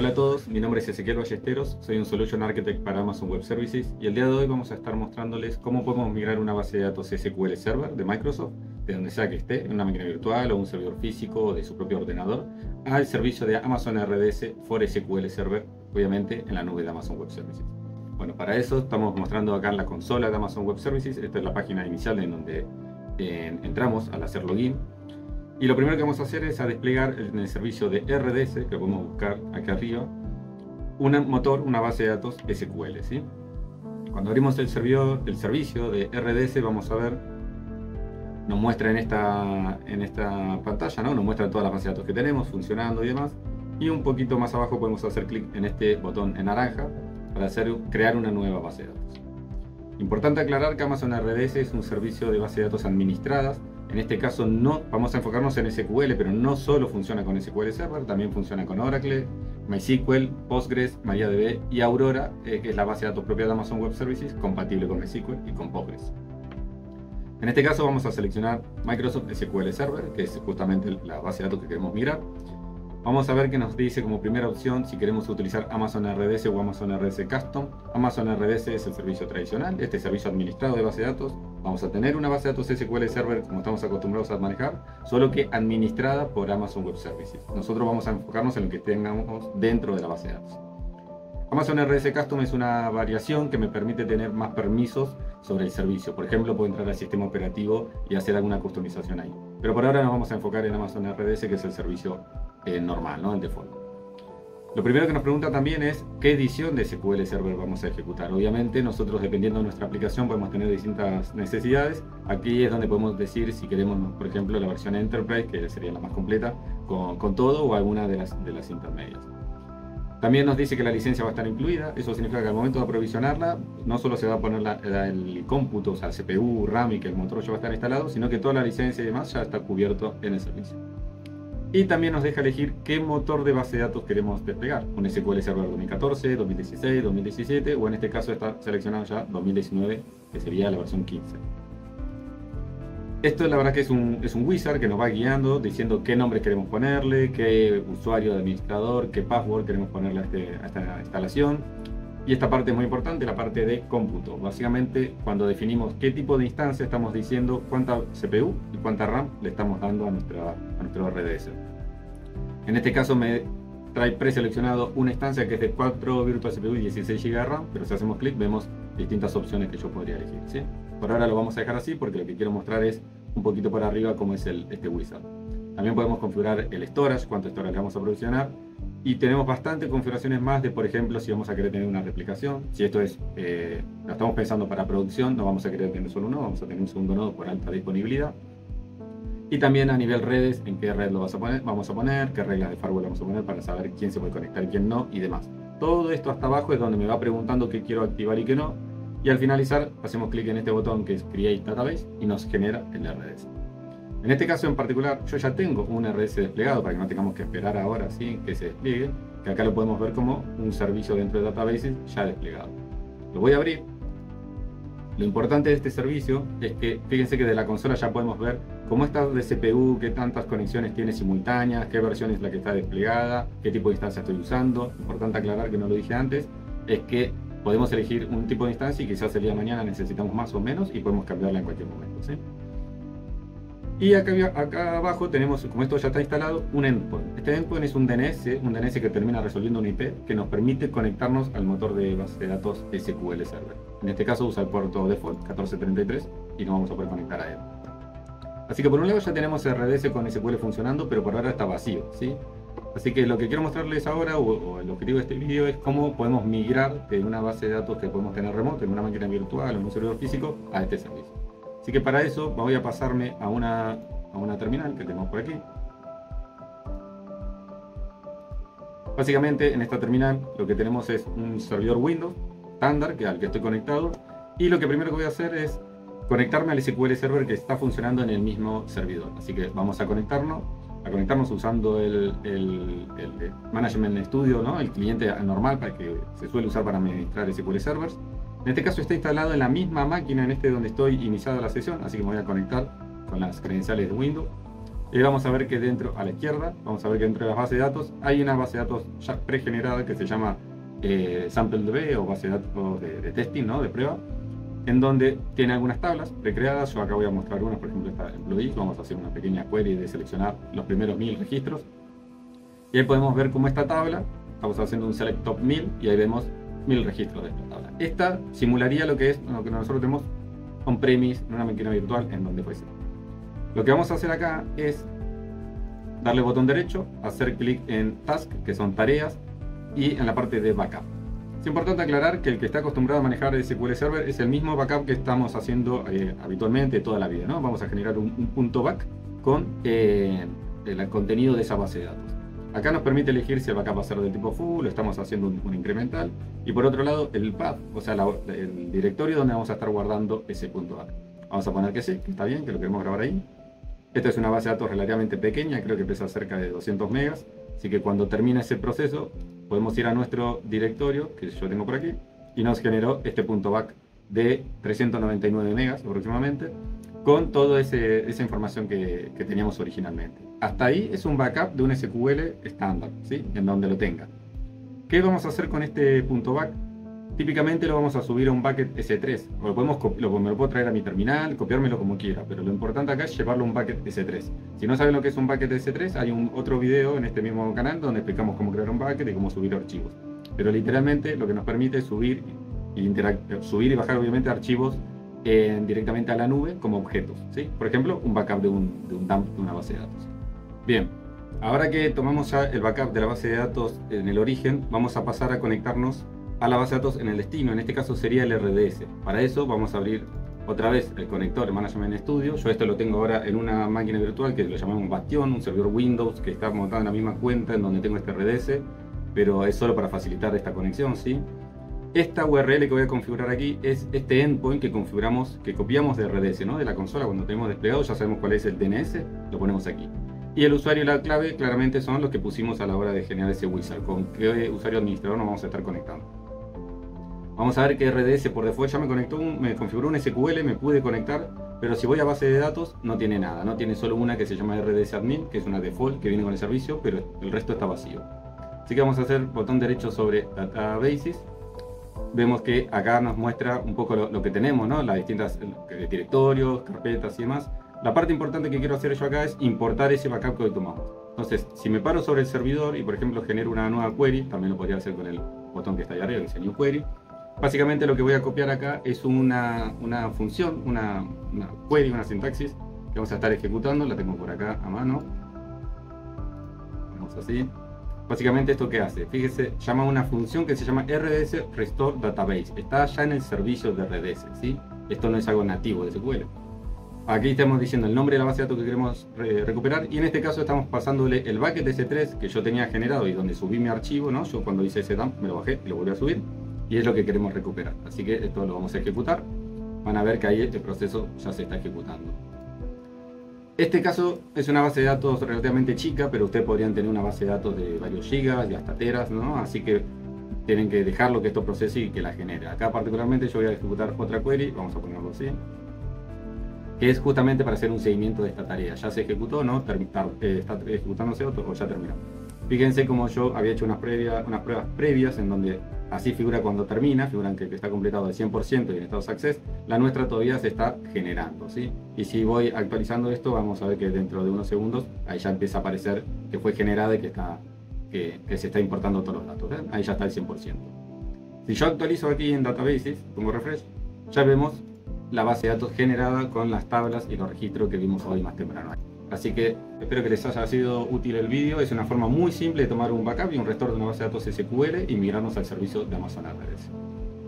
Hola a todos, mi nombre es Ezequiel Ballesteros, soy un Solution Architect para Amazon Web Services y el día de hoy vamos a estar mostrándoles cómo podemos migrar una base de datos SQL Server de Microsoft, de donde sea que esté, en una máquina virtual o un servidor físico o de su propio ordenador, al servicio de Amazon RDS for SQL Server, obviamente en la nube de Amazon Web Services. Bueno, para eso estamos mostrando acá en la consola de Amazon Web Services. Esta es la página inicial en donde entramos al hacer login. Y lo primero que vamos a hacer es a desplegar en el servicio de RDS, que podemos buscar acá arriba, un motor, una base de datos SQL, ¿sí? Cuando abrimos el servicio de RDS, vamos a ver, nos muestra en esta pantalla, ¿no? Nos muestra todas las bases de datos que tenemos, funcionando y demás. Y un poquito más abajo podemos hacer clic en este botón en naranja para crear una nueva base de datos. Importante aclarar que Amazon RDS es un servicio de base de datos administradas. En este caso no vamos a enfocarnos en SQL, pero no solo funciona con SQL Server, también funciona con Oracle, MySQL, Postgres, MariaDB y Aurora, que es la base de datos propia de Amazon Web Services, compatible con MySQL y con Postgres. En este caso vamos a seleccionar Microsoft SQL Server, que es justamente la base de datos que queremos migrar. Vamos a ver que nos dice como primera opción si queremos utilizar Amazon RDS o Amazon RDS Custom. Amazon RDS es el servicio tradicional, este servicio administrado de base de datos. Vamos a tener una base de datos SQL Server como estamos acostumbrados a manejar, solo que administrada por Amazon Web Services. Nosotros vamos a enfocarnos en lo que tengamos dentro de la base de datos. Amazon RDS Custom es una variación que me permite tener más permisos sobre el servicio. Por ejemplo, puedo entrar al sistema operativo y hacer alguna customización ahí. Pero por ahora nos vamos a enfocar en Amazon RDS, que es el servicio normal, ¿no? El default. Lo primero que nos pregunta también es qué edición de SQL Server vamos a ejecutar. Obviamente nosotros, dependiendo de nuestra aplicación, podemos tener distintas necesidades. Aquí es donde podemos decir si queremos, por ejemplo, la versión Enterprise, que sería la más completa, con todo, o alguna de las intermedias. También nos dice que la licencia va a estar incluida. Eso significa que al momento de aprovisionarla, no solo se va a poner el cómputo, o sea, el CPU, RAM y que el motor ya va a estar instalado, sino que toda la licencia y demás ya está cubierto en el servicio. Y también nos deja elegir qué motor de base de datos queremos desplegar. Un SQL Server 2014, 2016, 2017 o en este caso está seleccionado ya 2019, que sería la versión 15. Esto la verdad que es un wizard que nos va guiando, diciendo qué nombre queremos ponerle, qué usuario de administrador, qué password queremos ponerle a esta instalación. Y esta parte es muy importante, la parte de cómputo. Básicamente, cuando definimos qué tipo de instancia, estamos diciendo cuánta CPU y cuánta RAM le estamos dando a nuestro RDS. En este caso me trae preseleccionado una instancia que es de 4 Virtual CPU y 16 GB de RAM, pero si hacemos clic vemos distintas opciones que yo podría elegir, ¿sí? Por ahora lo vamos a dejar así porque lo que quiero mostrar es un poquito por arriba cómo es este wizard. También podemos configurar el storage, cuánto storage le vamos a provisionar. Y tenemos bastantes configuraciones más de, por ejemplo, si vamos a querer tener una replicación. Si esto es, lo estamos pensando para producción, no vamos a querer tener solo uno, vamos a tener un segundo nodo por alta disponibilidad. Y también a nivel redes, en qué red lo vamos a poner, qué reglas de firewall vamos a poner para saber quién se puede conectar y quién no y demás. Todo esto hasta abajo es donde me va preguntando qué quiero activar y qué no. Y al finalizar, hacemos clic en este botón que es Create Database y nos genera el RDS. En este caso en particular, yo ya tengo un RDS desplegado para que no tengamos que esperar ahora ¿sí? Que se despliegue, que acá lo podemos ver como un servicio dentro de Databases ya desplegado. Lo voy a abrir. Lo importante de este servicio es que, fíjense que de la consola ya podemos ver cómo está de CPU, qué tantas conexiones tiene simultáneas, qué versión es la que está desplegada, qué tipo de instancia estoy usando. Importante aclarar, que no lo dije antes, es que podemos elegir un tipo de instancia y quizás el día de mañana necesitamos más o menos y podemos cambiarla en cualquier momento, ¿sí? Y acá abajo tenemos, como esto ya está instalado, un endpoint. Este endpoint es un DNS que termina resolviendo un IP que nos permite conectarnos al motor de base de datos SQL Server. En este caso usa el puerto default 1433 y nos vamos a poder conectar a él. Así que por un lado ya tenemos RDS con SQL funcionando, pero por ahora está vacío, ¿sí? Así que lo que quiero mostrarles ahora, o el objetivo de este video, es cómo podemos migrar de una base de datos que podemos tener remoto, en una máquina virtual o en un servidor físico, a este servicio. Así que para eso voy a pasarme a una terminal que tenemos por aquí. Básicamente en esta terminal lo que tenemos es un servidor Windows estándar al que estoy conectado. Y lo que primero que voy a hacer es conectarme al SQL Server que está funcionando en el mismo servidor. Así que vamos a conectarnos usando el Management Studio, ¿no? El cliente normal para que se suele usar para administrar SQL Servers. En este caso está instalado en la misma máquina donde estoy iniciada la sesión, así que me voy a conectar con las credenciales de Windows. Y vamos a ver que dentro, a la izquierda, vamos a ver que dentro de las bases de datos hay una base de datos ya pregenerada que se llama SampleDB o base de datos de testing, ¿no? De prueba, en donde tiene algunas tablas precreadas. Yo acá voy a mostrar unas, por ejemplo esta employee. Vamos a hacer una pequeña query de seleccionar los primeros 1000 registros. Y ahí podemos ver cómo esta tabla, estamos haciendo un select top 1000 y ahí vemos 1000 registros de esta tabla. Esta simularía lo que es lo que nosotros tenemos on-premise en una máquina virtual en donde fuese. Lo que vamos a hacer acá es darle botón derecho, hacer clic en Task, que son tareas, y en la parte de Backup. Es importante aclarar que el que está acostumbrado a manejar SQL Server es el mismo backup que estamos haciendo habitualmente toda la vida, ¿no? Vamos a generar un punto back con el contenido de esa base de datos. Acá nos permite elegir si el backup va a ser del tipo full, o estamos haciendo un incremental. Y por otro lado, el path, o sea, el directorio donde vamos a estar guardando ese punto back. Vamos a poner que sí, que está bien, que lo queremos grabar ahí. Esta es una base de datos relativamente pequeña, creo que pesa cerca de 200 megas. Así que cuando termine ese proceso, podemos ir a nuestro directorio, que yo tengo por aquí, y nos generó este punto back de 399 megas aproximadamente, con toda esa información que teníamos originalmente. Hasta ahí es un backup de un SQL estándar, ¿sí? En donde lo tenga. ¿Qué vamos a hacer con este punto back? Típicamente lo vamos a subir a un bucket S3, o me lo puedo traer a mi terminal, copiármelo como quiera, pero lo importante acá es llevarlo a un bucket S3. Si no saben lo que es un bucket S3, hay otro video en este mismo canal donde explicamos cómo crear un bucket y cómo subir archivos. Pero literalmente lo que nos permite es subir y bajar obviamente archivos directamente a la nube como objetos, ¿sí? Por ejemplo, un backup de un dump de una base de datos. Bien, ahora que tomamos ya el backup de la base de datos en el origen, vamos a pasar a conectarnos a la base de datos en el destino. En este caso sería el RDS. Para eso vamos a abrir otra vez el conector de Management Studio. Yo esto lo tengo ahora en una máquina virtual que lo llamamos Bastión, un servidor Windows que está montado en la misma cuenta en donde tengo este RDS, pero es solo para facilitar esta conexión, ¿sí? Esta URL que voy a configurar aquí es este endpoint que configuramos, que copiamos de RDS, ¿no? De la consola cuando tenemos desplegado, ya sabemos cuál es el DNS, lo ponemos aquí. Y el usuario y la clave claramente son los que pusimos a la hora de generar ese wizard, con qué usuario administrador nos vamos a estar conectando. Vamos a ver que RDS por default ya me configuró un SQL, me pude conectar, pero si voy a base de datos no tiene nada, no tiene solo una que se llama RDS Admin, que es una default que viene con el servicio, pero el resto está vacío. Así que vamos a hacer botón derecho sobre Databases. Vemos que acá nos muestra un poco lo que tenemos, ¿no? Las distintas directorios, carpetas y demás. La parte importante que quiero hacer yo acá es importar ese backup que hoy tomamos. Entonces, si me paro sobre el servidor y por ejemplo genero una nueva query, también lo podría hacer con el botón que está ahí arriba, que dice New Query. Básicamente lo que voy a copiar acá es una función, una query, una sintaxis que vamos a estar ejecutando. La tengo por acá a mano. Vamos así. Básicamente esto que hace, fíjese, llama una función que se llama RDS Restore Database. Está ya en el servicio de RDS, ¿sí? Esto no es algo nativo de SQL. Aquí estamos diciendo el nombre de la base de datos que queremos recuperar, y en este caso estamos pasándole el bucket S3 que yo tenía generado y donde subí mi archivo, ¿no? Yo cuando hice ese dump me lo bajé y lo volví a subir, y es lo que queremos recuperar. Así que esto lo vamos a ejecutar. Van a ver que ahí este proceso ya se está ejecutando. Este caso es una base de datos relativamente chica, pero ustedes podrían tener una base de datos de varios gigas y hasta teras, ¿no? Así que tienen que dejarlo que esto procese y que la genere. Acá particularmente yo voy a ejecutar otra query, vamos a ponerlo así, que es justamente para hacer un seguimiento de esta tarea. Ya se ejecutó, ¿no? Está ejecutándose otro o ya terminó. Fíjense como yo había hecho unas pruebas previas en donde así figura cuando termina, figuran que está completado al 100% y en estado de success. La nuestra todavía se está generando, ¿sí? Y si voy actualizando esto, vamos a ver que dentro de unos segundos ahí ya empieza a aparecer que fue generada y que se está importando todos los datos, ¿ven? Ahí ya está el 100%. Si yo actualizo aquí en Databases, pongo refresh, ya vemos la base de datos generada con las tablas y los registros que vimos hoy más temprano. Así que espero que les haya sido útil el vídeo. Es una forma muy simple de tomar un backup y un restore de una base de datos SQL y migrarnos al servicio de Amazon RDS.